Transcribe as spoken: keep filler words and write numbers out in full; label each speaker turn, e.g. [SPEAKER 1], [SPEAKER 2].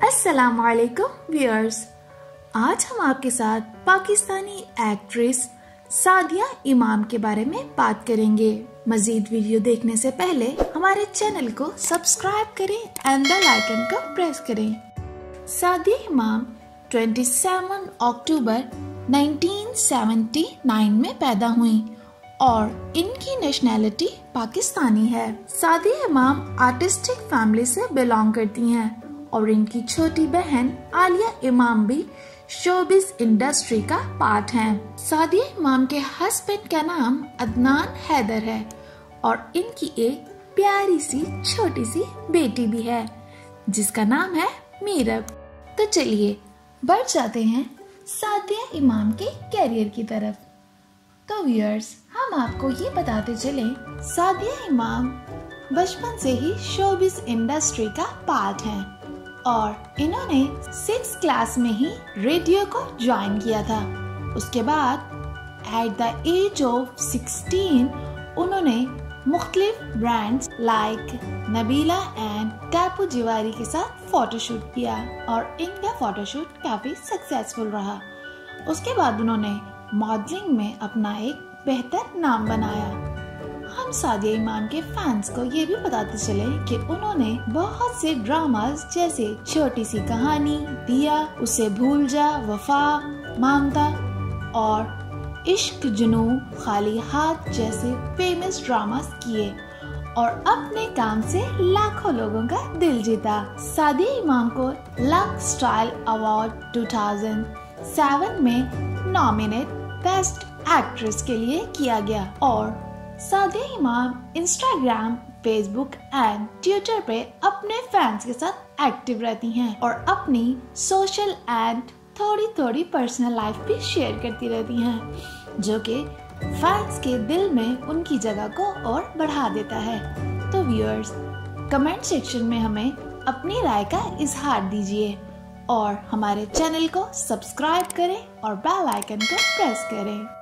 [SPEAKER 1] अस्सलाम वालेकुम व्यूअर्स, आज हम आपके साथ पाकिस्तानी एक्ट्रेस सादिया इमाम के बारे में बात करेंगे। मजीद वीडियो देखने से पहले हमारे चैनल को सब्सक्राइब करें एंड बेल आइकन को प्रेस करें। सादिया इमाम सत्ताईस अक्टूबर उन्नीस सौ उन्यासी में पैदा हुई और इनकी नेशनैलिटी पाकिस्तानी है। सादिया इमाम आर्टिस्टिक फैमिली से बिलोंग करती हैं और इनकी छोटी बहन आलिया इमाम भी शोबिस इंडस्ट्री का पार्ट हैं। सादिया इमाम के हस्बैंड का नाम अदनान हैदर है और इनकी एक प्यारी सी छोटी सी बेटी भी है जिसका नाम है मीरब। तो चलिए बढ़ जाते हैं सादिया इमाम के कैरियर की तरफ। तो व्यूअर्स, हम आपको ये बताते चले, सादिया इमाम बचपन से ही शोबिस इंडस्ट्री का पार्ट हैं और इन्होंने सिक्स क्लास में ही रेडियो को ज्वाइन किया था। उसके बाद at the age of sixteen उन्होंने मुख्तलिफ ब्रांड्स लाइक नबीला एंड टापू जिवारी के साथ फोटोशूट किया और इनका फोटोशूट काफी सक्सेसफुल रहा। उसके बाद उन्होंने मॉडलिंग में अपना एक बेहतर नाम बनाया। हम सादिया इमाम के फैंस को ये भी बताते चले कि उन्होंने बहुत से ड्रामास जैसे छोटी सी कहानी, दिया, उसे भूल जा, वफा, ममता और इश्क जुनू, खाली हाथ जैसे फेमस ड्रामास किए और अपने काम से लाखों लोगों का दिल जीता। सादिया इमाम को लक स्टाइल अवार्ड दो हज़ार सात में नॉमिनेट बेस्ट एक्ट्रेस के लिए किया गया और सादिया इमाम इंस्टाग्राम, फेसबुक एंड ट्विटर पे अपने फैंस के साथ एक्टिव रहती हैं और अपनी सोशल एंड थोड़ी थोड़ी पर्सनल लाइफ भी शेयर करती रहती हैं, जो कि फैंस के दिल में उनकी जगह को और बढ़ा देता है। तो व्यूअर्स, कमेंट सेक्शन में हमें अपनी राय का इजहार दीजिए और हमारे चैनल को सब्सक्राइब करें और बेल आइकन को प्रेस करें।